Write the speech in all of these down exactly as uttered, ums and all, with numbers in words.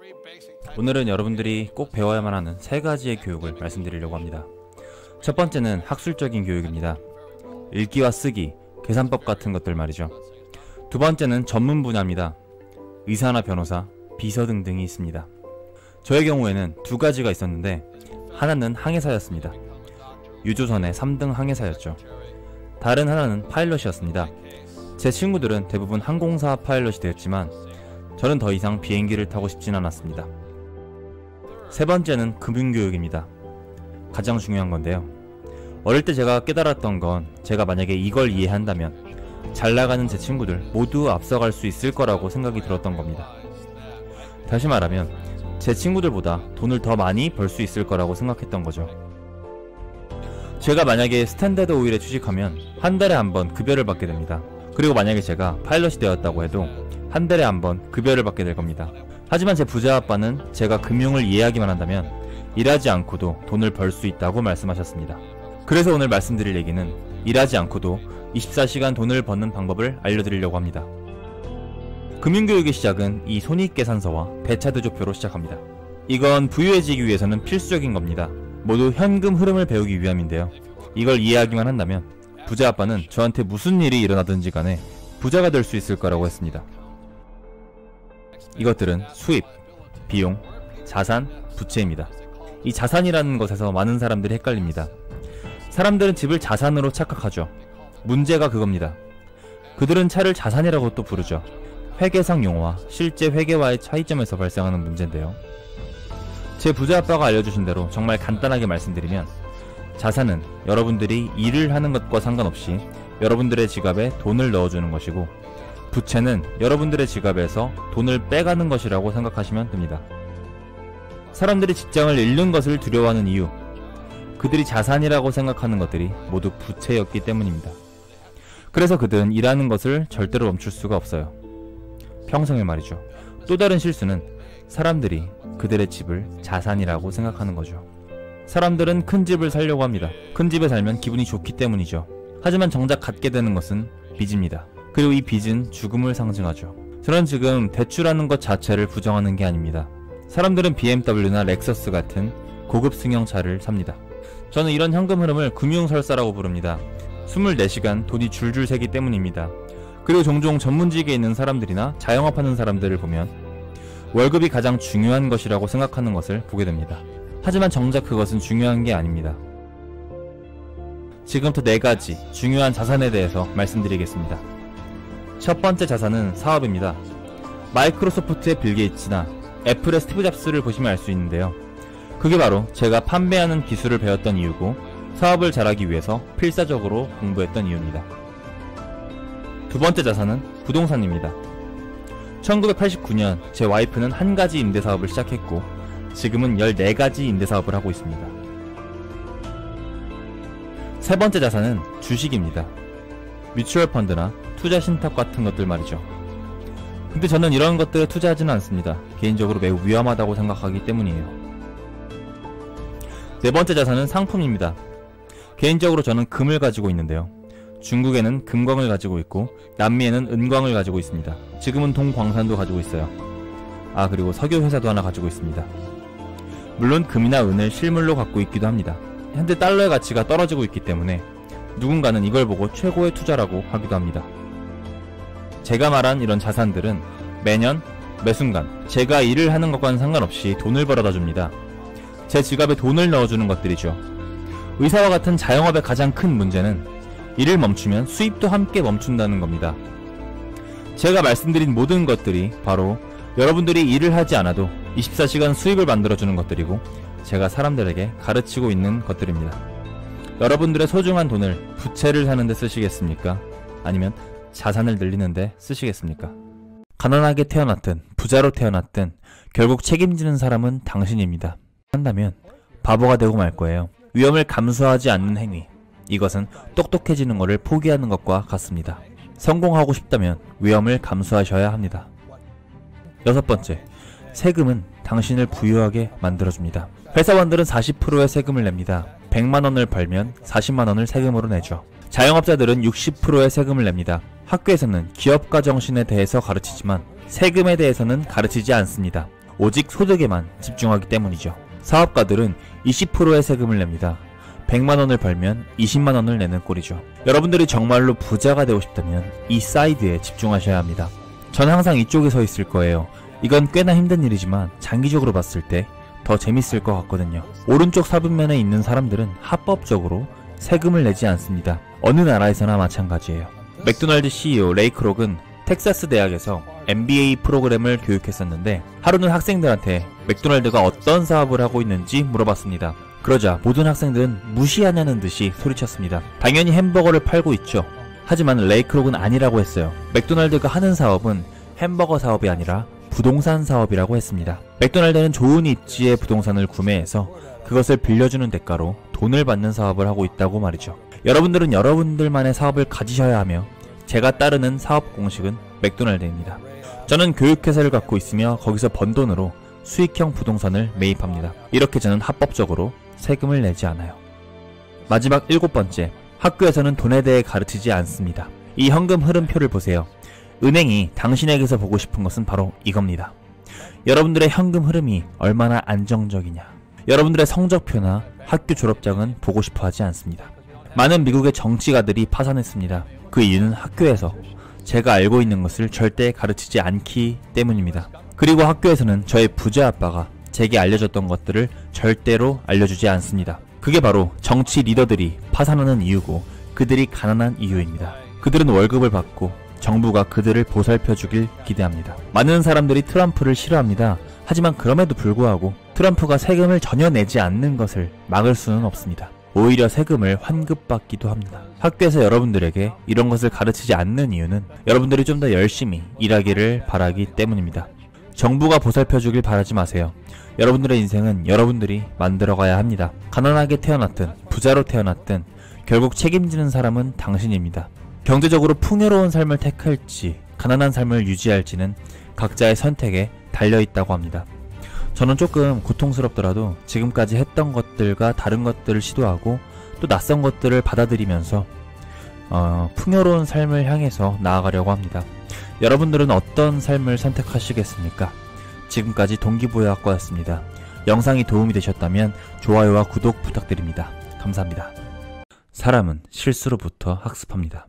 오늘은 여러분들이 꼭 배워야만 하는 세 가지의 교육을 말씀드리려고 합니다. 첫 번째는 학술적인 교육입니다. 읽기와 쓰기, 계산법 같은 것들 말이죠. 두 번째는 전문 분야입니다. 의사나 변호사, 비서 등등이 있습니다. 저의 경우에는 두 가지가 있었는데 하나는 항해사였습니다. 유조선의 삼 등 항해사였죠. 다른 하나는 파일럿이었습니다. 제 친구들은 대부분 항공사 파일럿이 되었지만 저는 더 이상 비행기를 타고 싶진 않았습니다. 세 번째는 금융교육입니다. 가장 중요한 건데요. 어릴 때 제가 깨달았던 건 제가 만약에 이걸 이해한다면 잘 나가는 제 친구들 모두 앞서갈 수 있을 거라고 생각이 들었던 겁니다. 다시 말하면 제 친구들보다 돈을 더 많이 벌 수 있을 거라고 생각했던 거죠. 제가 만약에 스탠다드 오일에 취직하면 한 달에 한 번 급여를 받게 됩니다. 그리고 만약에 제가 파일럿이 되었다고 해도 한 달에 한 번 급여를 받게 될 겁니다. 하지만 제 부자 아빠는 제가 금융을 이해하기만 한다면 일하지 않고도 돈을 벌 수 있다고 말씀하셨습니다. 그래서 오늘 말씀드릴 얘기는 일하지 않고도 이십사 시간 돈을 버는 방법을 알려드리려고 합니다. 금융교육의 시작은 이 손익계산서와 배차대조표로 시작합니다. 이건 부유해지기 위해서는 필수적인 겁니다. 모두 현금 흐름을 배우기 위함인데요. 이걸 이해하기만 한다면 부자 아빠는 저한테 무슨 일이 일어나든지 간에 부자가 될 수 있을 거라고 했습니다. 이것들은 수입, 비용, 자산, 부채입니다. 이 자산이라는 것에서 많은 사람들이 헷갈립니다. 사람들은 집을 자산으로 착각하죠. 문제가 그겁니다. 그들은 차를 자산이라고 또 부르죠. 회계상 용어와 실제 회계와의 차이점에서 발생하는 문제인데요. 제 부자 아빠가 알려주신 대로 정말 간단하게 말씀드리면 자산은 여러분들이 일을 하는 것과 상관없이 여러분들의 지갑에 돈을 넣어주는 것이고, 부채는 여러분들의 지갑에서 돈을 빼가는 것이라고 생각하시면 됩니다. 사람들이 직장을 잃는 것을 두려워하는 이유, 그들이 자산이라고 생각하는 것들이 모두 부채였기 때문입니다. 그래서 그들은 일하는 것을 절대로 멈출 수가 없어요. 평생을 말이죠. 또 다른 실수는 사람들이 그들의 집을 자산이라고 생각하는 거죠. 사람들은 큰 집을 살려고 합니다. 큰 집에 살면 기분이 좋기 때문이죠. 하지만 정작 갖게 되는 것은 빚입니다. 그리고 이 빚은 죽음을 상징하죠. 저는 지금 대출하는 것 자체를 부정하는 게 아닙니다. 사람들은 비엠더블유나 렉서스 같은 고급 승용차를 삽니다. 저는 이런 현금 흐름을 금융설사라고 부릅니다. 이십사 시간 돈이 줄줄 새기 때문입니다. 그리고 종종 전문직에 있는 사람들이나 자영업하는 사람들을 보면 월급이 가장 중요한 것이라고 생각하는 것을 보게 됩니다. 하지만 정작 그것은 중요한 게 아닙니다. 지금부터 네 가지 중요한 자산에 대해서 말씀드리겠습니다. 첫 번째 자산은 사업입니다. 마이크로소프트의 빌 게이츠나 애플의 스티브 잡스를 보시면 알 수 있는데요. 그게 바로 제가 판매하는 기술을 배웠던 이유고 사업을 잘하기 위해서 필사적으로 공부했던 이유입니다. 두 번째 자산은 부동산입니다. 천구백팔십구 년 제 와이프는 한 가지 임대사업을 시작했고 지금은 열네 가지 임대사업을 하고 있습니다. 세 번째 자산은 주식입니다. 뮤추얼 펀드나 투자 신탁 같은 것들 말이죠. 근데 저는 이런 것들에 투자하지는 않습니다. 개인적으로 매우 위험하다고 생각하기 때문이에요. 네 번째 자산은 상품입니다. 개인적으로 저는 금을 가지고 있는데요. 중국에는 금광을 가지고 있고 남미에는 은광을 가지고 있습니다. 지금은 동광산도 가지고 있어요. 아, 그리고 석유 회사도 하나 가지고 있습니다. 물론 금이나 은을 실물로 갖고 있기도 합니다. 현재 달러의 가치가 떨어지고 있기 때문에 누군가는 이걸 보고 최고의 투자라고 하기도 합니다. 제가 말한 이런 자산들은 매년 매순간 제가 일을 하는 것과는 상관없이 돈을 벌어다 줍니다. 제 지갑에 돈을 넣어주는 것들이죠. 의사와 같은 자영업의 가장 큰 문제는 일을 멈추면 수입도 함께 멈춘다는 겁니다. 제가 말씀드린 모든 것들이 바로 여러분들이 일을 하지 않아도 이십사 시간 수입을 만들어주는 것들이고 제가 사람들에게 가르치고 있는 것들입니다. 여러분들의 소중한 돈을 부채를 사는 데 쓰시겠습니까? 아니면 자산을 늘리는 데 쓰시겠습니까? 가난하게 태어났든 부자로 태어났든 결국 책임지는 사람은 당신입니다. 한다면 바보가 되고 말 거예요. 위험을 감수하지 않는 행위, 이것은 똑똑해지는 것을 포기하는 것과 같습니다. 성공하고 싶다면 위험을 감수하셔야 합니다. 여섯 번째, 세금은 당신을 부유하게 만들어줍니다. 회사원들은 사십 퍼센트의 세금을 냅니다. 백만 원을 벌면 사십만 원을 세금으로 내죠. 자영업자들은 육십 퍼센트의 세금을 냅니다. 학교에서는 기업가 정신에 대해서 가르치지만 세금에 대해서는 가르치지 않습니다. 오직 소득에만 집중하기 때문이죠. 사업가들은 이십 퍼센트의 세금을 냅니다. 백만 원을 벌면 이십만 원을 내는 꼴이죠. 여러분들이 정말로 부자가 되고 싶다면 이 사이드에 집중하셔야 합니다. 전 항상 이쪽에 서 있을 거예요. 이건 꽤나 힘든 일이지만 장기적으로 봤을 때 더 재밌을 것 같거든요. 오른쪽 사분면에 있는 사람들은 합법적으로 세금을 내지 않습니다. 어느 나라에서나 마찬가지예요. 맥도날드 씨이오 레이 크록은 텍사스 대학에서 엠비에이 프로그램을 교육했었는데 하루는 학생들한테 맥도날드가 어떤 사업을 하고 있는지 물어봤습니다. 그러자 모든 학생들은 무시하냐는 듯이 소리쳤습니다. 당연히 햄버거를 팔고 있죠. 하지만 레이 크록은 아니라고 했어요. 맥도날드가 하는 사업은 햄버거 사업이 아니라 부동산 사업이라고 했습니다. 맥도날드는 좋은 입지의 부동산을 구매해서 그것을 빌려주는 대가로 돈을 받는 사업을 하고 있다고 말이죠. 여러분들은 여러분들만의 사업을 가지셔야 하며 제가 따르는 사업 공식은 맥도날드입니다. 저는 교육회사를 갖고 있으며 거기서 번 돈으로 수익형 부동산을 매입합니다. 이렇게 저는 합법적으로 세금을 내지 않아요. 마지막 일곱 번째, 학교에서는 돈에 대해 가르치지 않습니다. 이 현금 흐름표를 보세요. 은행이 당신에게서 보고 싶은 것은 바로 이겁니다. 여러분들의 현금 흐름이 얼마나 안정적이냐. 여러분들의 성적표나 학교 졸업장은 보고 싶어 하지 않습니다. 많은 미국의 정치가들이 파산했습니다. 그 이유는 학교에서 제가 알고 있는 것을 절대 가르치지 않기 때문입니다. 그리고 학교에서는 저의 부자 아빠가 제게 알려줬던 것들을 절대로 알려주지 않습니다. 그게 바로 정치 리더들이 파산하는 이유고 그들이 가난한 이유입니다. 그들은 월급을 받고 정부가 그들을 보살펴주길 기대합니다. 많은 사람들이 트럼프를 싫어합니다. 하지만 그럼에도 불구하고 트럼프가 세금을 전혀 내지 않는 것을 막을 수는 없습니다. 오히려 세금을 환급받기도 합니다. 학교에서 여러분들에게 이런 것을 가르치지 않는 이유는 여러분들이 좀 더 열심히 일하기를 바라기 때문입니다. 정부가 보살펴주길 바라지 마세요. 여러분들의 인생은 여러분들이 만들어가야 합니다. 가난하게 태어났든 부자로 태어났든 결국 책임지는 사람은 당신입니다. 경제적으로 풍요로운 삶을 택할지 가난한 삶을 유지할지는 각자의 선택에 달려있다고 합니다. 저는 조금 고통스럽더라도 지금까지 했던 것들과 다른 것들을 시도하고 또 낯선 것들을 받아들이면서 어, 풍요로운 삶을 향해서 나아가려고 합니다. 여러분들은 어떤 삶을 선택하시겠습니까? 지금까지 동기부여학과였습니다. 영상이 도움이 되셨다면 좋아요와 구독 부탁드립니다. 감사합니다. 사람은 실수로부터 학습합니다.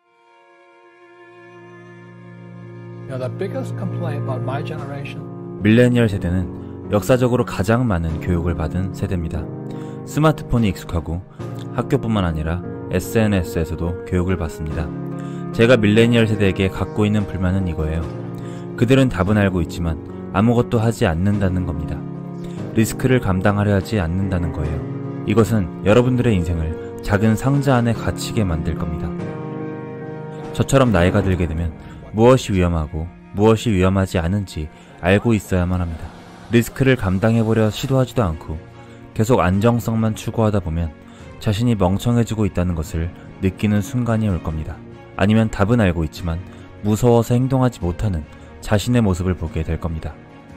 밀레니얼 세대는 역사적으로 가장 많은 교육을 받은 세대입니다. 스마트폰이 익숙하고 학교뿐만 아니라 에스엔에스에서도 교육을 받습니다. 제가 밀레니얼 세대에게 갖고 있는 불만은 이거예요. 그들은 답은 알고 있지만 아무것도 하지 않는다는 겁니다. 리스크를 감당하려 하지 않는다는 거예요. 이것은 여러분들의 인생을 작은 상자 안에 갇히게 만들 겁니다. 저처럼 나이가 들게 되면 무엇이 위험하고 무엇이 위험하지 않은지 알고 있어야만 합니다. 리스크를 감당해보려 시도하지도 않고 계속 안정성만 추구하다 보면 자신이 멍청해지고 있다는 것을 느끼는 순간이 올 겁니다. 아니면 답은 알고 있지만 무서워서 행동하지 못하는 자신의 모습을 보게 될 겁니다.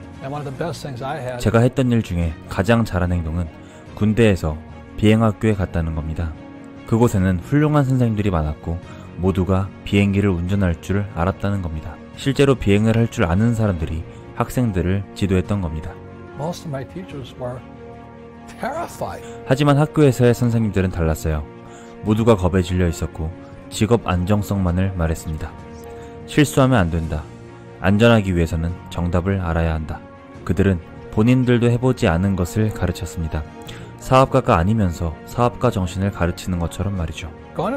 제가 했던 일 중에 가장 잘한 행동은 군대에서 비행학교에 갔다는 겁니다. 그곳에는 훌륭한 선생님들이 많았고 모두가 비행기를 운전할 줄 알았다는 겁니다. 실제로 비행을 할 줄 아는 사람들이 학생들을 지도했던 겁니다. 하지만 학교에서의 선생님들은 달랐어요. 모두가 겁에 질려 있었고 직업 안정성만을 말했습니다. 실수하면 안 된다. 안전하기 위해서는 정답을 알아야 한다. 그들은 본인들도 해보지 않은 것을 가르쳤습니다. 사업가가 아니면서 사업가 정신을 가르치는 것처럼 말이죠.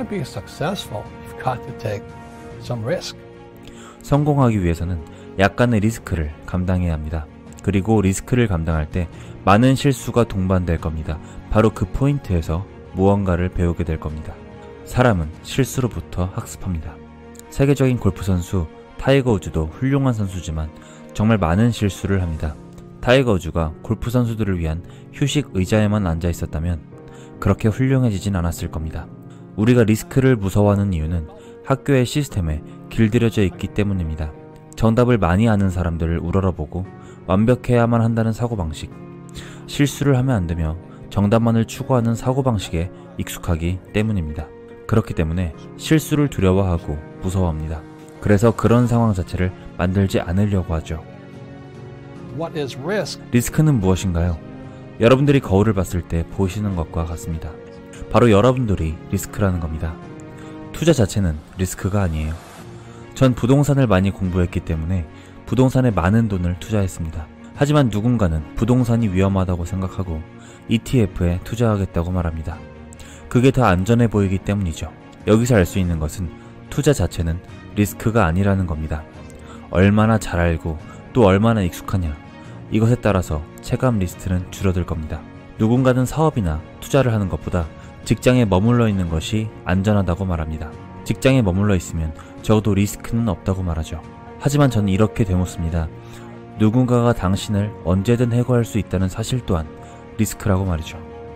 성공하기 위해서는 약간의 리스크를 감당해야 합니다. 그리고 리스크를 감당할 때 많은 실수가 동반될 겁니다. 바로 그 포인트에서 무언가를 배우게 될 겁니다. 사람은 실수로부터 학습합니다. 세계적인 골프 선수 타이거 우즈도 훌륭한 선수지만 정말 많은 실수를 합니다. 타이거 우즈가 골프 선수들을 위한 휴식 의자에만 앉아 있었다면 그렇게 훌륭해지진 않았을 겁니다. 우리가 리스크를 무서워하는 이유는 학교의 시스템에 길들여져 있기 때문입니다. 정답을 많이 아는 사람들을 우러러보고 완벽해야만 한다는 사고방식, 실수를 하면 안 되며 정답만을 추구하는 사고방식에 익숙하기 때문입니다. 그렇기 때문에 실수를 두려워하고 무서워합니다. 그래서 그런 상황 자체를 만들지 않으려고 하죠. What is risk? 리스크는 무엇인가요? 여러분들이 거울을 봤을 때 보시는 것과 같습니다. 바로 여러분들이 리스크라는 겁니다. 투자 자체는 리스크가 아니에요. 전 부동산을 많이 공부했기 때문에 부동산에 많은 돈을 투자했습니다. 하지만 누군가는 부동산이 위험하다고 생각하고 이티에프에 투자하겠다고 말합니다. 그게 더 안전해 보이기 때문이죠. 여기서 알 수 있는 것은 투자 자체는 리스크가 아니라는 겁니다. 얼마나 잘 알고 또 얼마나 익숙하냐, 이것에 따라서 체감 리스크는 줄어들 겁니다. 누군가는 사업이나 투자를 하는 것보다 직장에 머물러 있는 것이 안전하다고 말합니다. 직장에 머물러 있으면 적어도 리스크는 없다고 말하죠. 하지만 저는 이렇게 되묻습니다. 누군가가 당신을 언제든 해고할 수 있다는 사실 또한 리스크라고 말이죠.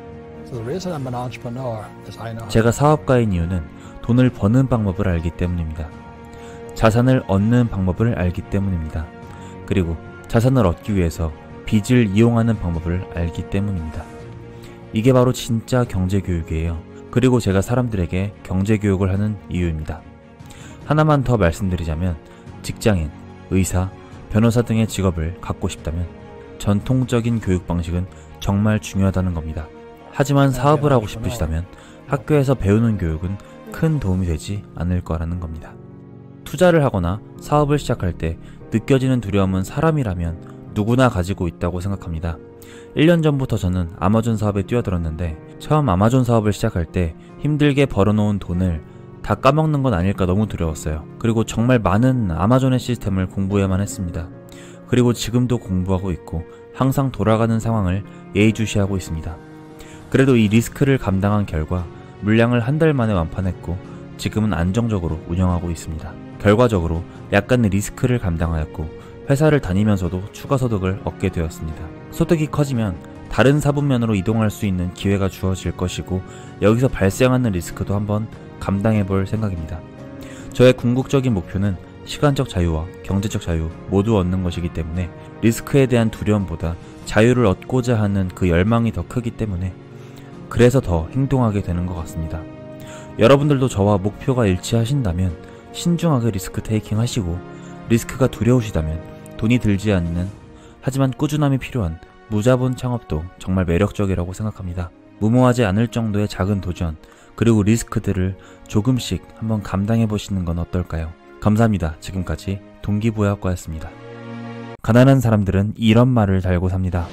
제가 사업가인 이유는 돈을 버는 방법을 알기 때문입니다. 자산을 얻는 방법을 알기 때문입니다. 그리고 자산을 얻기 위해서 빚을 이용하는 방법을 알기 때문입니다. 이게 바로 진짜 경제교육이에요. 그리고 제가 사람들에게 경제교육을 하는 이유입니다. 하나만 더 말씀드리자면 직장인, 의사, 변호사 등의 직업을 갖고 싶다면 전통적인 교육 방식은 정말 중요하다는 겁니다. 하지만 사업을 하고 싶으시다면 학교에서 배우는 교육은 큰 도움이 되지 않을 거라는 겁니다. 투자를 하거나 사업을 시작할 때 느껴지는 두려움은 사람이라면 누구나 가지고 있다고 생각합니다. 일 년 전부터 저는 아마존 사업에 뛰어들었는데 처음 아마존 사업을 시작할 때 힘들게 벌어놓은 돈을 다 까먹는 건 아닐까 너무 두려웠어요. 그리고 정말 많은 아마존의 시스템을 공부해야만 했습니다. 그리고 지금도 공부하고 있고 항상 돌아가는 상황을 예의주시하고 있습니다. 그래도 이 리스크를 감당한 결과 물량을 한 달 만에 완판했고 지금은 안정적으로 운영하고 있습니다. 결과적으로 약간의 리스크를 감당하였고 회사를 다니면서도 추가 소득을 얻게 되었습니다. 소득이 커지면 다른 사분면으로 이동할 수 있는 기회가 주어질 것이고 여기서 발생하는 리스크도 한번 감당해 볼 생각입니다. 저의 궁극적인 목표는 시간적 자유와 경제적 자유 모두 얻는 것이기 때문에 리스크에 대한 두려움보다 자유를 얻고자 하는 그 열망이 더 크기 때문에 그래서 더 행동하게 되는 것 같습니다. 여러분들도 저와 목표가 일치하신다면 신중하게 리스크 테이킹 하시고 리스크가 두려우시다면 돈이 들지 않는 하지만 꾸준함이 필요한 무자본 창업도 정말 매력적이라고 생각합니다. 무모하지 않을 정도의 작은 도전 그리고 리스크들을 조금씩 한번 감당해 보시는 건 어떨까요? 감사합니다. 지금까지 동기부여학과였습니다. 가난한 사람들은 이런 말을 달고 삽니다.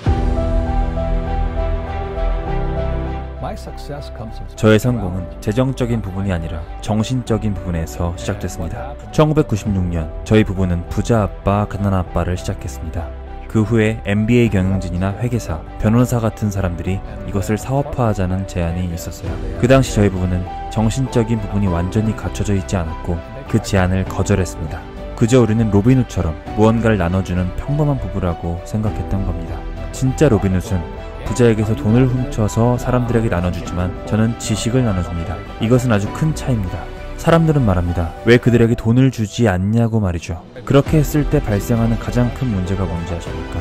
저의 성공은 재정적인 부분이 아니라 정신적인 부분에서 시작됐습니다. 천구백구십육 년 저희 부부는 부자 아빠, 가난 아빠를 시작했습니다. 그 후에 엠비에이 경영진이나 회계사, 변호사 같은 사람들이 이것을 사업화하자는 제안이 있었어요. 그 당시 저희 부부는 정신적인 부분이 완전히 갖춰져 있지 않았고 그 제안을 거절했습니다. 그저 우리는 로빈훗처럼 무언가를 나눠주는 평범한 부부라고 생각했던 겁니다. 진짜 로빈훗은 부자에게서 돈을 훔쳐서 사람들에게 나눠주지만 저는 지식을 나눠줍니다. 이것은 아주 큰 차이입니다. 사람들은 말합니다. 왜 그들에게 돈을 주지 않냐고 말이죠. 그렇게 했을 때 발생하는 가장 큰 문제가 뭔지 아십니까?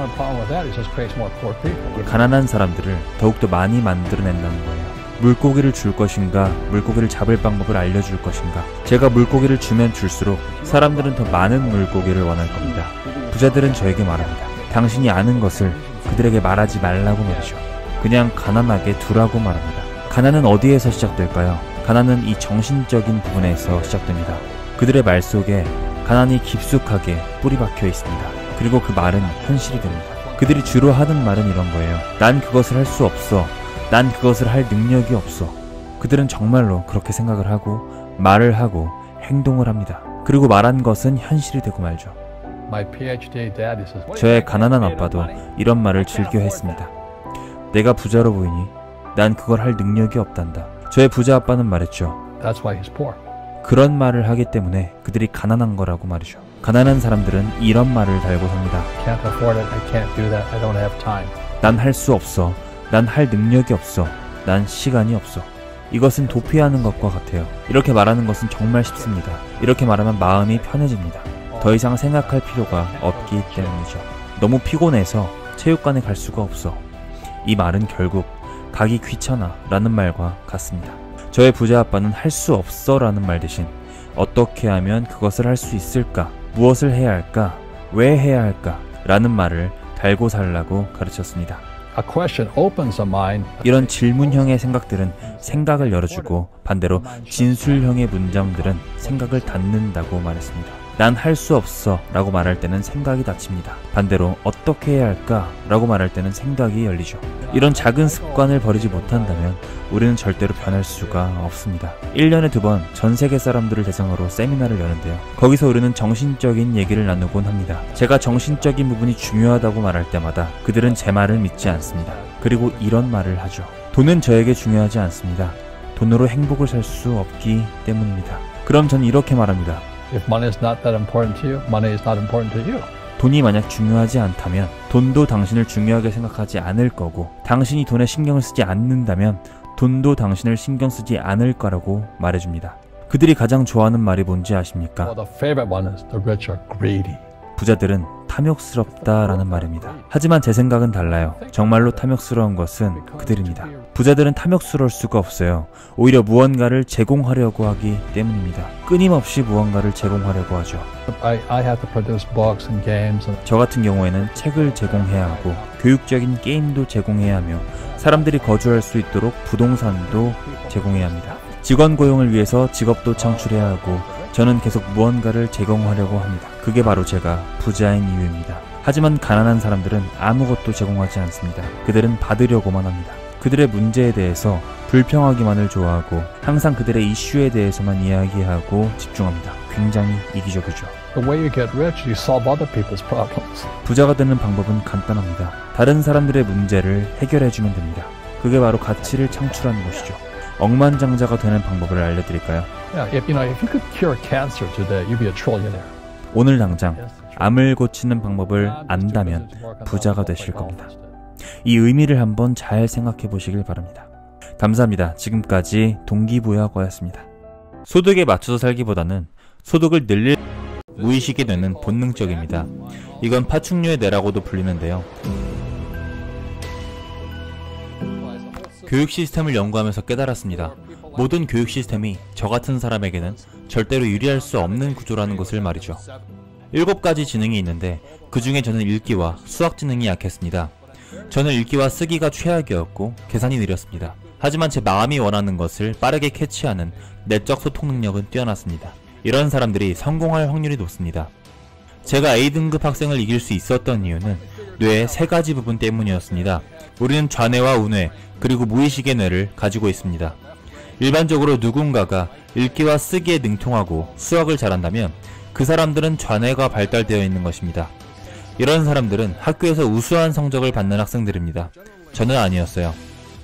가난한 사람들을 더욱더 많이 만들어낸다는 거예요. 물고기를 줄 것인가, 물고기를 잡을 방법을 알려줄 것인가. 제가 물고기를 주면 줄수록 사람들은 더 많은 물고기를 원할 겁니다. 부자들은 저에게 말합니다. 당신이 아는 것을 그들에게 말하지 말라고 말이죠. 그냥 가난하게 두라고 말합니다. 가난은 어디에서 시작될까요? 가난은 이 정신적인 부분에서 시작됩니다. 그들의 말 속에 가난이 깊숙하게 뿌리박혀 있습니다. 그리고 그 말은 현실이 됩니다. 그들이 주로 하는 말은 이런 거예요. 난 그것을 할 수 없어. 난 그것을 할 능력이 없어. 그들은 정말로 그렇게 생각을 하고 말을 하고 행동을 합니다. 그리고 말한 것은 현실이 되고 말죠. 저의 가난한 아빠도 이런 말을 즐겨 했습니다. 내가 부자로 보이니 난 그걸 할 능력이 없단다. 저의 부자 아빠는 말했죠. 그런 말을 하기 때문에 그들이 가난한 거라고 말이죠. 가난한 사람들은 이런 말을 달고 삽니다. 난 할 수 없어. 난 할 능력이 없어. 난 시간이 없어. 이것은 도피하는 것과 같아요. 이렇게 말하는 것은 정말 쉽습니다. 이렇게 말하면 마음이 편해집니다. 더 이상 생각할 필요가 없기 때문이죠. 너무 피곤해서 체육관에 갈 수가 없어. 이 말은 결국 가기 귀찮아 라는 말과 같습니다. 저의 부자 아빠는 할 수 없어 라는 말 대신 어떻게 하면 그것을 할 수 있을까? 무엇을 해야 할까? 왜 해야 할까? 라는 말을 달고 살라고 가르쳤습니다. A question opens a mind. 이런 질문형의 생각들은 생각을 열어주고 반대로 진술형의 문장들은 생각을 닫는다고 말했습니다. 난 할 수 없어 라고 말할 때는 생각이 닫힙니다. 반대로 어떻게 해야 할까 라고 말할 때는 생각이 열리죠. 이런 작은 습관을 버리지 못한다면 우리는 절대로 변할 수가 없습니다. 일 년에 두 번 전 세계 사람들을 대상으로 세미나를 여는데요. 거기서 우리는 정신적인 얘기를 나누곤 합니다. 제가 정신적인 부분이 중요하다고 말할 때마다 그들은 제 말을 믿지 않습니다. 그리고 이런 말을 하죠. 돈은 저에게 중요하지 않습니다. 돈으로 행복을 살 수 없기 때문입니다. 그럼 전 이렇게 말합니다. If money is not that important to you, money is not important to you. 돈이 만약 중요하지 않다면 돈도 당신을 중요하게 생각하지 않을 거고, 당신이 돈에 신경을 쓰지 않는다면 돈도 당신을 신경 쓰지 않을 거라고 말해줍니다. 그들이 가장 좋아하는 말이 뭔지 아십니까? Well, the favorite one is the rich are greedy. 부자들은 탐욕스럽다라는 말입니다. 하지만 제 생각은 달라요. 정말로 탐욕스러운 것은 그들입니다. 부자들은 탐욕스러울 수가 없어요. 오히려 무언가를 제공하려고 하기 때문입니다. 끊임없이 무언가를 제공하려고 하죠. I, I have to produce books and games. And... 저 같은 경우에는 책을 제공해야 하고 교육적인 게임도 제공해야 하며 사람들이 거주할 수 있도록 부동산도 제공해야 합니다. 직원 고용을 위해서 직업도 창출해야 하고 저는 계속 무언가를 제공하려고 합니다. 그게 바로 제가 부자인 이유입니다. 하지만 가난한 사람들은 아무것도 제공하지 않습니다. 그들은 받으려고만 합니다. 그들의 문제에 대해서 불평하기만을 좋아하고 항상 그들의 이슈에 대해서만 이야기하고 집중합니다. 굉장히 이기적이죠. The way you get rich, you solve other people's problems. 부자가 되는 방법은 간단합니다. 다른 사람들의 문제를 해결해주면 됩니다. 그게 바로 가치를 창출하는 것이죠. 억만장자가 되는 방법을 알려드릴까요? Yeah, if you know, if you could cure cancer today, you'd be a trillionaire. 오늘 당장 암을 고치는 방법을 안다면 부자가 되실 겁니다. 이 의미를 한번 잘 생각해 보시길 바랍니다. 감사합니다. 지금까지 동기부여과였습니다. 소득에 맞춰서 살기보다는 소득을 늘릴 무의식이 되는 본능적입니다. 이건 파충류의 뇌라고도 불리는데요. 교육 시스템을 연구하면서 깨달았습니다. 모든 교육 시스템이 저 같은 사람에게는 절대로 유리할 수 없는 구조라는 것을 말이죠. 일곱 가지 지능이 있는데 그 중에 저는 읽기와 수학 지능이 약했습니다. 저는 읽기와 쓰기가 최악이었고 계산이 느렸습니다. 하지만 제 마음이 원하는 것을 빠르게 캐치하는 내적 소통 능력은 뛰어났습니다. 이런 사람들이 성공할 확률이 높습니다. 제가 A등급 학생을 이길 수 있었던 이유는 뇌의 세 가지 부분 때문이었습니다. 우리는 좌뇌와 우뇌 그리고 무의식의 뇌를 가지고 있습니다. 일반적으로 누군가가 읽기와 쓰기에 능통하고 수학을 잘한다면 그 사람들은 좌뇌가 발달되어 있는 것입니다. 이런 사람들은 학교에서 우수한 성적을 받는 학생들입니다. 저는 아니었어요.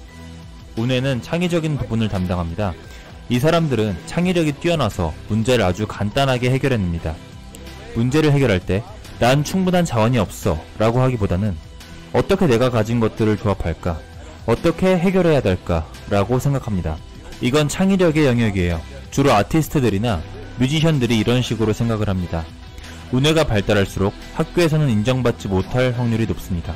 우뇌는 창의적인 부분을 담당합니다. 이 사람들은 창의력이 뛰어나서 문제를 아주 간단하게 해결해냅니다. 문제를 해결할 때 난 충분한 자원이 없어 라고 하기보다는 어떻게 내가 가진 것들을 조합할까? 어떻게 해결해야 될까? 라고 생각합니다. 이건 창의력의 영역이에요. 주로 아티스트들이나 뮤지션들이 이런 식으로 생각을 합니다. 우뇌가 발달할수록 학교에서는 인정받지 못할 확률이 높습니다.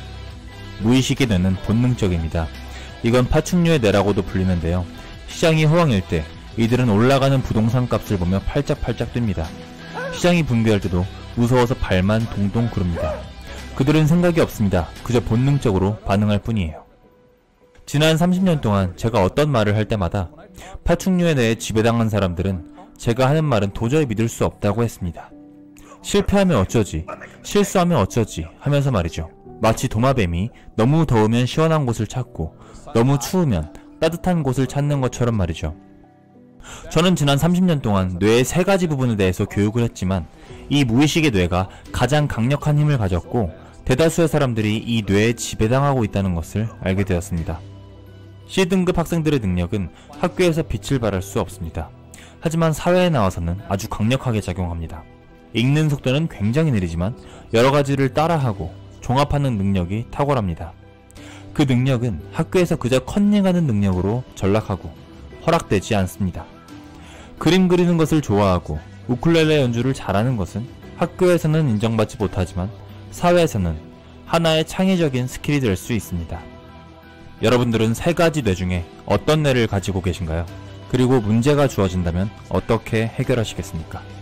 무의식의 뇌는 본능적입니다. 이건 파충류의 뇌라고도 불리는데요. 시장이 호황일 때 이들은 올라가는 부동산 값을 보며 팔짝팔짝 뜁니다. 시장이 붕괴할 때도 무서워서 발만 동동 구릅니다. 그들은 생각이 없습니다. 그저 본능적으로 반응할 뿐이에요. 지난 삼십 년 동안 제가 어떤 말을 할 때마다 파충류에 대해 지배당한 사람들은 제가 하는 말은 도저히 믿을 수 없다고 했습니다. 실패하면 어쩌지, 실수하면 어쩌지 하면서 말이죠. 마치 도마뱀이 너무 더우면 시원한 곳을 찾고 너무 추우면 따뜻한 곳을 찾는 것처럼 말이죠. 저는 지난 삼십 년 동안 뇌의 세 가지 부분에 대해서 교육을 했지만 이 무의식의 뇌가 가장 강력한 힘을 가졌고 대다수의 사람들이 이 뇌에 지배당하고 있다는 것을 알게 되었습니다. C등급 학생들의 능력은 학교에서 빛을 발할 수 없습니다. 하지만 사회에 나와서는 아주 강력하게 작용합니다. 읽는 속도는 굉장히 느리지만 여러 가지를 따라하고 종합하는 능력이 탁월합니다. 그 능력은 학교에서 그저 컨닝하는 능력으로 전락하고 허락되지 않습니다. 그림 그리는 것을 좋아하고 우쿨렐레 연주를 잘하는 것은 학교에서는 인정받지 못하지만 사회에서는 하나의 창의적인 스킬이 될 수 있습니다. 여러분들은 세 가지 뇌 중에 어떤 뇌를 가지고 계신가요? 그리고 문제가 주어진다면 어떻게 해결하시겠습니까?